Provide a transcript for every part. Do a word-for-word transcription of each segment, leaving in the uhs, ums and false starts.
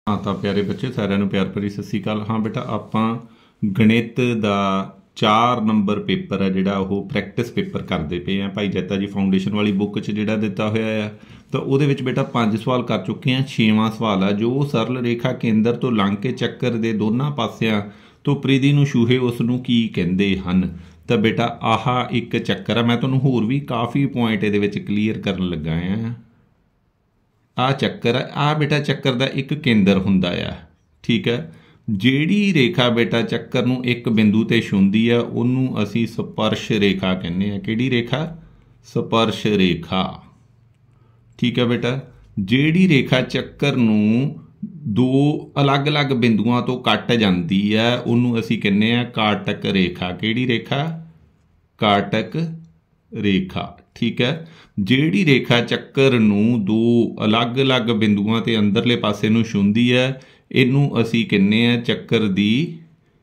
माता प्यारे बच्चे सारिਆਂ ਨੂੰ ਪਿਆਰ ਭਰੀ ਸਤਿ ਸ਼੍ਰੀ ਅਕਾਲ। ਹਾਂ ਬੇਟਾ ਆਪਾਂ ਗਣਿਤ ਦਾ ਚਾਰ ਨੰਬਰ ਪੇਪਰ ਹੈ ਜਿਹੜਾ ਉਹ ਪ੍ਰੈਕਟਿਸ ਪੇਪਰ ਕਰਦੇ ਪਏ ਆ ਭਾਈ ਜੱਤਾ ਜੀ ਫਾਊਂਡੇਸ਼ਨ ਵਾਲੀ ਬੁੱਕ 'ਚ ਜਿਹੜਾ ਦਿੱਤਾ ਹੋਇਆ ਆ। ਤਾਂ ਉਹਦੇ ਵਿੱਚ ਬੇਟਾ ਪੰਜ ਸਵਾਲ ਕਰ ਚੁੱਕੇ ਹਾਂ। ਛੇਵਾਂ ਸਵਾਲ ਆ ਜੋ ਸਰਲ ਰੇਖਾ ਕੇਂਦਰ ਤੋਂ ਲੰਘ ਕੇ ਚੱਕਰ ਦੇ ਦੋਨਾਂ ਪਾਸਿਆਂ ਤੋਂ ਪ੍ਰੀਦੀ ਨੂੰ ਛੂਹੇ ਉਸ ਨੂੰ ਕੀ ਕਹਿੰਦੇ ਹਨ। ਤਾਂ ਬੇਟਾ ਆਹ ਇੱਕ ਚੱਕਰ ਆ। ਮੈਂ ਤੁਹਾਨੂੰ ਹੋਰ ਵੀ ਕਾਫੀ ਪੁਆਇੰਟ ਇਹਦੇ ਵਿੱਚ ਕਲੀਅਰ ਕਰਨ ਲੱਗਾ ਆ। ਆਹ ਚੱਕਰ ਆ, ਆਹ ਬੇਟਾ ਚੱਕਰ ਦਾ ਇੱਕ ਕੇਂਦਰ ਹੁੰਦਾ ਆ, ਠੀਕ ਹੈ। ਜਿਹੜੀ ਰੇਖਾ ਬੇਟਾ ਚੱਕਰ ਨੂੰ ਇੱਕ ਬਿੰਦੂ 'ਤੇ ਛੂੰਹਦੀ ਆ ਉਹਨੂੰ ਅਸੀਂ ਸਪਰਸ਼ ਰੇਖਾ ਕਹਿੰਦੇ ਆ। ਕਿਹੜੀ ਰੇਖਾ? ਸਪਰਸ਼ ਰੇਖਾ, ਠੀਕ ਹੈ ਬੇਟਾ। ਜਿਹੜੀ ਰੇਖਾ ਚੱਕਰ ਨੂੰ ਦੋ ਅਲੱਗ-ਅਲੱਗ ਬਿੰਦੂਆਂ ਤੋਂ ਕੱਟ ਜਾਂਦੀ ਹੈ ਉਹਨੂੰ ਅਸੀਂ ਕਹਿੰਦੇ ਆ ਕਾਟਕ ਰੇਖਾ। ਕਿਹੜੀ ਰੇਖਾ? ਕਾਟਕ ਰੇਖਾ, ਠੀਕ ਹੈ। ਜਿਹੜੀ ਰੇਖਾ ਚੱਕਰ ਨੂੰ ਦੋ ਅਲੱਗ-ਅਲੱਗ ਬਿੰਦੂਆਂ 'ਤੇ ਅੰਦਰਲੇ ਪਾਸੇ ਨੂੰ ਛੂੰਹਦੀ ਹੈ ਇਹਨੂੰ ਅਸੀਂ ਕਹਿੰਦੇ ਹਾਂ ਚੱਕਰ ਦੀ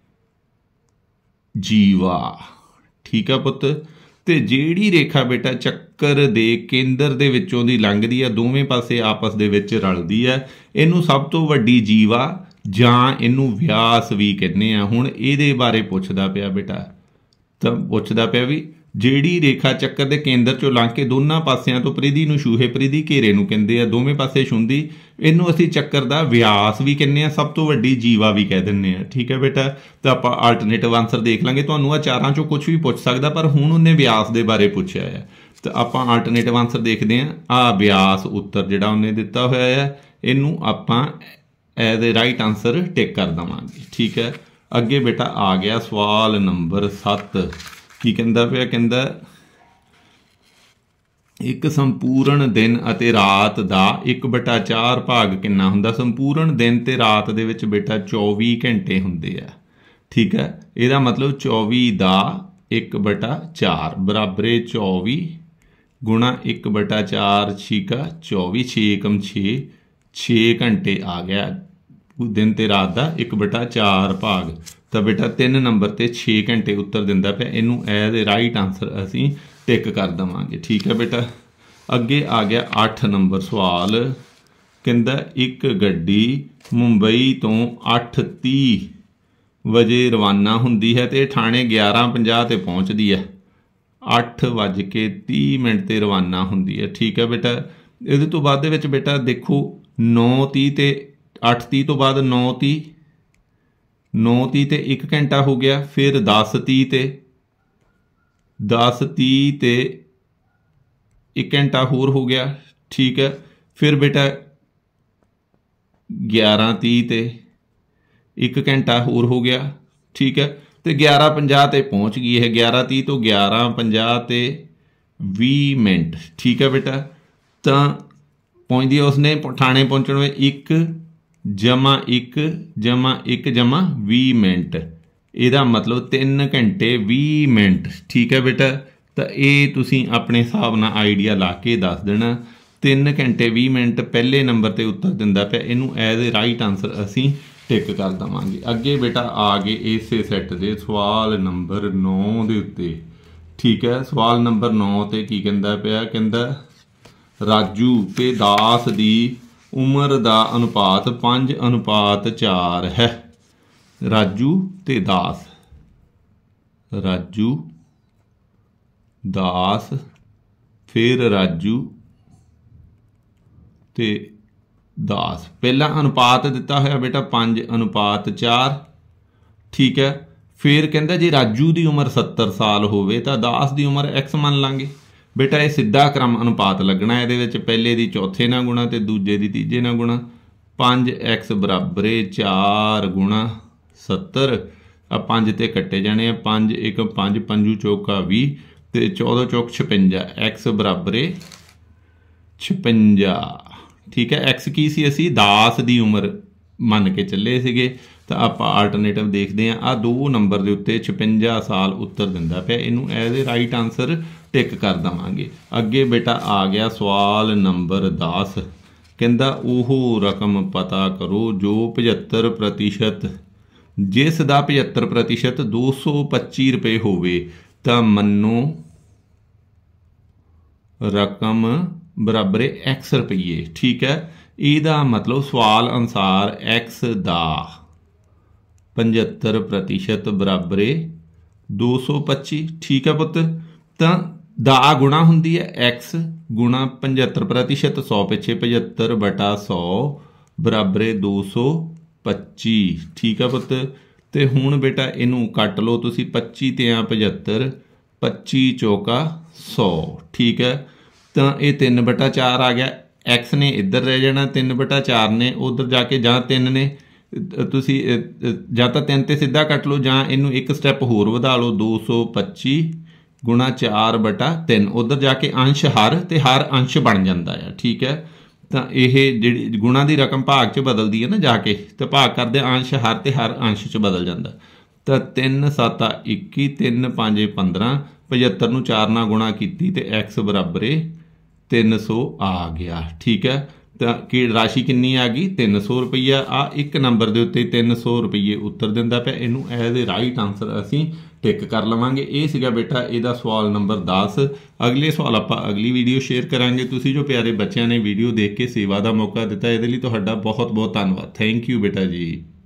ਜੀਵਾ, ਠੀਕ ਆ ਪੁੱਤ। ਅਤੇ ਜਿਹੜੀ ਰੇਖਾ ਬੇਟਾ ਚੱਕਰ ਦੇ ਕੇਂਦਰ ਦੇ ਵਿੱਚੋਂ ਦੀ ਲੰਘਦੀ ਆ ਦੋਵੇਂ ਪਾਸੇ ਆਪਸ ਦੇ ਵਿੱਚ ਰਲਦੀ ਹੈ ਇਹਨੂੰ ਸਭ ਤੋਂ ਵੱਡੀ ਜੀਵਾ ਜਾਂ ਇਹਨੂੰ ਵਿਆਸ ਵੀ ਕਹਿੰਦੇ ਆ। ਹੁਣ ਇਹਦੇ ਬਾਰੇ ਪੁੱਛਦਾ ਪਿਆ ਬੇਟਾ, ਤਾਂ ਪੁੱਛਦਾ ਪਿਆ ਵੀ ਜਿਹੜੀ ਰੇਖਾ ਚੱਕਰ ਦੇ ਕੇਂਦਰ 'ਚੋਂ ਲੰਘ ਕੇ ਦੋਨਾਂ ਪਾਸਿਆਂ ਤੋਂ ਪ੍ਰੀਦੀ ਨੂੰ ਛੂਹੇ, ਪ੍ਰੀਦੀ ਘੇਰੇ ਨੂੰ ਕਹਿੰਦੇ ਆ, ਦੋਵੇਂ ਪਾਸੇ ਛੂੰਹਦੀ, ਇਹਨੂੰ ਅਸੀਂ ਚੱਕਰ ਦਾ ਵਿਆਸ ਵੀ ਕਹਿੰਦੇ ਹਾਂ, ਸਭ ਤੋਂ ਵੱਡੀ ਜੀਵਾ ਵੀ ਕਹਿ ਦਿੰਦੇ ਹਾਂ, ਠੀਕ ਹੈ ਬੇਟਾ। ਤਾਂ ਆਪਾਂ ਆਲਟਰਨੇਟਿਵ ਆਨਸਰ ਦੇਖ ਲਾਂਗੇ। ਤੁਹਾਨੂੰ ਆ ਚਾਰਾਂ 'ਚੋਂ ਕੁਛ ਵੀ ਪੁੱਛ ਸਕਦਾ ਪਰ ਹੁਣ ਉਹਨੇ ਵਿਆਸ ਦੇ ਬਾਰੇ ਪੁੱਛਿਆ ਹੈ। ਤਾਂ ਆਪਾਂ ਆਲਟਰਨੇਟਿਵ ਆਨਸਰ ਦੇਖਦੇ ਹਾਂ। ਆਹ ਵਿਆਸ ਉੱਤਰ ਜਿਹੜਾ ਉਹਨੇ ਦਿੱਤਾ ਹੋਇਆ ਹੈ ਇਹਨੂੰ ਆਪਾਂ as a right answer tick ਕਰ ਦੇਵਾਂਗੇ, ਠੀਕ ਹੈ। ਅੱਗੇ ਬੇਟਾ ਆ ਗਿਆ ਸਵਾਲ ਨੰਬਰ ਸੱਤ। ਕੀ ਕਹਿੰਦਾ ਪਿਆ? ਕਹਿੰਦਾ ਇੱਕ ਸੰਪੂਰਨ ਦਿਨ ਅਤੇ ਰਾਤ ਦਾ ਇੱਕ ਬਟਾ ਚਾਰ ਭਾਗ ਕਿੰਨਾ ਹੁੰਦਾ? ਸੰਪੂਰਨ ਦਿਨ ਅਤੇ ਰਾਤ ਦੇ ਵਿੱਚ ਬੇਟਾ ਚੌਵੀ ਘੰਟੇ ਹੁੰਦੇ ਆ, ਠੀਕ ਹੈ। ਇਹਦਾ ਮਤਲਬ ਚੌਵੀ ਦਾ ਇੱਕ ਬਟਾ ਚਾਰ ਬਰਾਬਰੇ ਚੌਵੀ ਗੁਣਾ ਇੱਕ ਬਟਾ ਚਾਰ ਛੀਕਾ ਚੌਵੀ, ਛੇ ਏਕਮ ਛੇ, ਛੇ ਘੰਟੇ ਆ ਗਿਆ ਦਿਨ ਅਤੇ ਰਾਤ ਦਾ ਇੱਕ ਬਟਾ ਚਾਰ ਭਾਗ। ਤਾਂ ਬੇਟਾ ਤਿੰਨ ਨੰਬਰ 'ਤੇ ਛੇ ਘੰਟੇ ਉੱਤਰ ਦਿੰਦਾ ਪਿਆ। ਇਹਨੂੰ ਐਜ਼ ਏ ਰਾਈਟ ਆਨਸਰ ਅਸੀਂ ਟਿਕ ਕਰ ਦੇਵਾਂਗੇ, ਠੀਕ ਹੈ ਬੇਟਾ। ਅੱਗੇ ਆ ਗਿਆ ਅੱਠ ਨੰਬਰ ਸਵਾਲ। ਕਹਿੰਦਾ ਇੱਕ ਗੱਡੀ ਮੁੰਬਈ ਤੋਂ ਅੱਠ ਤੀਹ ਵਜੇ ਰਵਾਨਾ ਹੁੰਦੀ ਹੈ ਅਤੇ ਠਾਣੇ ਗਿਆਰਾਂ ਪੰਜਾਹ 'ਤੇ ਪਹੁੰਚਦੀ ਹੈ। ਅੱਠ ਵੱਜ ਕੇ ਤੀਹ ਮਿੰਟ 'ਤੇ ਰਵਾਨਾ ਹੁੰਦੀ ਹੈ, ਠੀਕ ਹੈ ਬੇਟਾ। ਇਹਦੇ ਤੋਂ ਬਾਅਦ ਦੇ ਵਿੱਚ ਬੇਟਾ ਦੇਖੋ ਨੌ ਤੀਹ 'ਤੇ ਅੱਠ ਤੀਹ ਤੋਂ ਬਾਅਦ ਨੌ ਤੀਹ, ਨੌ ਤੀਹ 'ਤੇ ਇੱਕ ਘੰਟਾ ਹੋ ਗਿਆ। ਫਿਰ ਦਸ ਤੀਹ 'ਤੇ ਦਸ ਤੀਹ 'ਤੇ ਇੱਕ ਘੰਟਾ ਹੋਰ ਹੋ ਗਿਆ, ਠੀਕ ਹੈ। ਫਿਰ ਬੇਟਾ ਗਿਆਰਾਂ ਤੀਹ 'ਤੇ ਇੱਕ ਘੰਟਾ ਹੋਰ ਹੋ ਗਿਆ, ਠੀਕ ਹੈ। ਅਤੇ ਗਿਆਰਾਂ ਪੰਜਾਹ 'ਤੇ ਪਹੁੰਚ ਗਈ ਇਹ। ਗਿਆਰਾਂ ਤੀਹ ਤੋਂ ਗਿਆਰਾਂ ਪੰਜਾਹ 'ਤੇ ਵੀਹ ਮਿੰਟ, ਠੀਕ ਹੈ ਬੇਟਾ। ਤਾਂ ਪਹੁੰਚਦੀ ਉਸਨੇ ਠਾਣੇ ਪਹੁੰਚਣ ਵੇਲੇ ਇੱਕ ਜਮਾ ਇੱਕ ਜਮਾ ਇੱਕ ਜਮਾ ਵੀਹ ਮਿੰਟ। ਇਹਦਾ ਮਤਲਬ ਤਿੰਨ ਘੰਟੇ ਵੀਹ ਮਿੰਟ, ਠੀਕ ਹੈ ਬੇਟਾ। ਤਾਂ ਇਹ ਤੁਸੀਂ ਆਪਣੇ ਹਿਸਾਬ ਨਾਲ ਆਈਡੀਆ ਲਾ ਕੇ ਦੱਸ ਦੇਣਾ। ਤਿੰਨ ਘੰਟੇ ਵੀਹ ਮਿੰਟ ਪਹਿਲੇ ਨੰਬਰ 'ਤੇ ਉੱਤਰ ਦਿੰਦਾ ਪਿਆ। ਇਹਨੂੰ ਐਜ਼ ਏ ਰਾਈਟ ਆਨਸਰ ਅਸੀਂ ਟਿਕ ਕਰ ਦੇਵਾਂਗੇ। ਅੱਗੇ ਬੇਟਾ ਆ ਗਏ ਇਸੇ ਸੈੱਟ ਦੇ ਸਵਾਲ ਨੰਬਰ ਨੌ ਦੇ ਉੱਤੇ, ਠੀਕ ਹੈ। ਸਵਾਲ ਨੰਬਰ ਨੌ 'ਤੇ ਕੀ ਕਹਿੰਦਾ ਪਿਆ? ਕਹਿੰਦਾ ਰਾਜੂ ਅਤੇ ਦਾਸ ਦੀ ਉਮਰ ਦਾ ਅਨੁਪਾਤ ਪੰਜ ਅਨੁਪਾਤ ਚਾਰ ਹੈ। ਰਾਜੂ ਅਤੇ ਦਾਸ, ਰਾਜੂ ਦਾਸ ਫਿਰ ਰਾਜੂ ਅਤੇ ਦਾਸ। ਪਹਿਲਾਂ ਅਨੁਪਾਤ ਦਿੱਤਾ ਹੋਇਆ ਬੇਟਾ ਪੰਜ ਅਨੁਪਾਤ ਚਾਰ, ਠੀਕ ਹੈ। ਫਿਰ ਕਹਿੰਦਾ ਜੇ ਰਾਜੂ ਦੀ ਉਮਰ ਸੱਤਰ ਸਾਲ ਹੋਵੇ ਤਾਂ ਦਾਸ ਦੀ ਉਮਰ ਐਕਸ ਮੰਨ ਲਾਂਗੇ। ਬੇਟਾ ਇਹ ਸਿੱਧਾ ਕ੍ਰਮ ਅਨੁਪਾਤ ਲੱਗਣਾ। ਇਹਦੇ ਵਿੱਚ ਪਹਿਲੇ ਦੀ ਚੌਥੇ ਨਾਲ ਗੁਣਾ ਅਤੇ ਦੂਜੇ ਦੀ ਤੀਜੇ ਨਾਲ ਗੁਣਾ। ਪੰਜ ਐਕਸ ਬਰਾਬਰੇ ਚਾਰ ਗੁਣਾ ਸੱਤਰ। ਆ ਪੰਜ 'ਤੇ ਕੱਟੇ ਜਾਣੇ ਆ। ਪੰਜ ਇੱਕ ਪੰਜ, ਪੰਜੂ ਚੌਕਾ ਵੀਹ ਅਤੇ ਚੌਦਾਂ ਚੌਕ ਛਪੰਜਾ। ਐਕਸ ਬਰਾਬਰੇ ਛਪੰਜਾ, ਠੀਕ ਹੈ। ਐਕਸ ਕੀ ਸੀ? ਅਸੀਂ ਦਾਸ ਦੀ ਉਮਰ ਮੰਨ ਕੇ ਚੱਲੇ ਸੀਗੇ। ਤਾਂ ਆਪਾਂ ਆਲਟਰਨੇਟਿਵ ਦੇਖਦੇ ਹਾਂ। ਆਹ ਦੋ ਨੰਬਰ ਦੇ ਉੱਤੇ ਛਪੰਜਾ ਸਾਲ ਉੱਤਰ ਦਿੰਦਾ ਪਿਆ। ਇਹਨੂੰ as a right answer tick ਕਰ ਦੇਵਾਂਗੇ। ਅੱਗੇ ਬੇਟਾ ਆ ਗਿਆ ਸਵਾਲ ਨੰਬਰ ਦਸ। ਕਹਿੰਦਾ ਉਹ ਰਕਮ ਪਤਾ ਕਰੋ ਜੋ ਪਝੱਤਰ ਪ੍ਰਤੀਸ਼ਤ ਜਿਸ ਦਾ ਪਝੱਤਰ ਪ੍ਰਤੀਸ਼ਤ ਦੋ ਸੌ ਪੱਚੀ ਰੁਪਏ ਹੋਵੇ ਤਾਂ ਮੰਨੋ ਰਕਮ ਬਰਾਬਰ ਹੈ ਐਕਸ ਰੁਪਈਏ, ਠੀਕ ਹੈ। ਇਹਦਾ ਮਤਲਬ ਸਵਾਲ ਅਨੁਸਾਰ ਐਕਸ ਦਾ ਪਝੱਤਰ ਪ੍ਰਤੀਸ਼ਤ ਬਰਾਬਰ ਦੋ ਸੌ ਪੱਚੀ। ਠੀਕ ਹੈ ਪੁੱਤ, ਤਾਂ ਦਾ ਗੁਣਾ ਹੁੰਦੀ ਹੈ ਐਕਸ ਗੁਣਾ ਪਝੱਤਰ ਪ੍ਰਤੀਸ਼ਤ ਸੌ ਪਿੱਛੇ ਪਝੱਤਰ ਬਟਾ ਸੌ ਬਰਾਬਰ ਦੋ ਸੌ ਪੱਚੀ। ਠੀਕ ਹੈ ਪੁੱਤ, ਅਤੇ ਹੁਣ ਬੇਟਾ ਇਹਨੂੰ ਕੱਟ ਲਓ ਤੁਸੀਂ, ਪੱਚੀ ਤਿਆਂ ਪਝੱਤਰ, ਪੱਚੀ ਚੌਕਾ ਸੌ। ਠੀਕ ਹੈ, ਤਾਂ ਇਹ ਤਿੰਨ ਬਟਾ ਚਾਰ ਆ ਗਿਆ, ਐਕਸ ਨੇ ਇੱਧਰ ਰਹਿ ਜਾਣਾ, ਤਿੰਨ ਬਟਾ ਚਾਰ ਨੇ ਉੱਧਰ ਜਾ ਕੇ, ਜਾਂ ਤਿੰਨ ਨੇ ਤੁਸੀਂ ਜਾਂ ਤਾਂ ਤਿੰਨ 'ਤੇ ਸਿੱਧਾ ਕੱਟ ਲਓ ਜਾਂ ਇਹਨੂੰ ਇੱਕ ਸਟੈਪ ਹੋਰ ਵਧਾ ਲਓ, ਦੋ ਸੌ ਪੱਚੀ ਗੁਣਾ ਚਾਰ ਬਟਾ ਤਿੰਨ, ਉੱਧਰ ਜਾ ਕੇ ਅੰਸ਼ ਹਰ ਅਤੇ ਹਰ ਅੰਸ਼ ਬਣ ਜਾਂਦਾ ਆ। ਠੀਕ ਹੈ, ਤਾਂ ਇਹ ਜਿਹੜੀ ਗੁਣਾ ਦੀ ਰਕਮ ਭਾਗ 'ਚ ਬਦਲਦੀ ਹੈ ਨਾ ਜਾ ਕੇ, ਤਾਂ ਭਾਗ ਕਰਦੇ ਅੰਸ਼ ਹਰ ਅਤੇ ਹਰ ਅੰਸ਼ 'ਚ ਬਦਲ ਜਾਂਦਾ। ਤਾਂ ਤਿੰਨ ਸੱਤਾ ਇੱਕੀ, ਤਿੰਨ ਪੰਜ ਪੰਦਰਾਂ, ਪਝੱਤਰ ਨੂੰ ਚਾਰ ਨਾਲ ਗੁਣਾ ਕੀਤੀ ਅਤੇ ਐਕਸ ਬਰਾਬਰ ਤਿੰਨ ਸੌ ਆ ਗਿਆ। ਠੀਕ ਹੈ, ਤਾਂ ਕਿ ਰਾਸ਼ੀ ਕਿੰਨੀ ਆ ਗਈ, ਤਿੰਨ ਸੌ ਰੁਪਈਆ। ਆ ਇੱਕ ਨੰਬਰ ਦੇ ਉੱਤੇ ਤਿੰਨ ਸੌ ਰੁਪਈਏ ਉੱਤਰ ਦਿੰਦਾ ਪਿਆ, ਇਹਨੂੰ ਐਜ਼ ਏ ਰਾਈਟ ਆਨਸਰ ਅਸੀਂ ਟਿਕ ਕਰ ਲਵਾਂਗੇ। ਇਹ ਸੀਗਾ ਬੇਟਾ ਇਹਦਾ ਸਵਾਲ ਨੰਬਰ ਦਸ। ਅਗਲੇ ਸਵਾਲ ਆਪਾਂ ਅਗਲੀ ਵੀਡੀਓ ਸ਼ੇਅਰ ਕਰਾਂਗੇ। ਤੁਸੀਂ ਜੋ ਪਿਆਰੇ ਬੱਚਿਆਂ ਨੇ ਵੀਡੀਓ ਦੇਖ ਕੇ ਸੇਵਾ ਦਾ ਮੌਕਾ ਦਿੱਤਾ, ਇਹਦੇ ਲਈ ਤੁਹਾਡਾ ਬਹੁਤ ਬਹੁਤ ਧੰਨਵਾਦ। ਥੈਂਕ ਯੂ ਬੇਟਾ ਜੀ।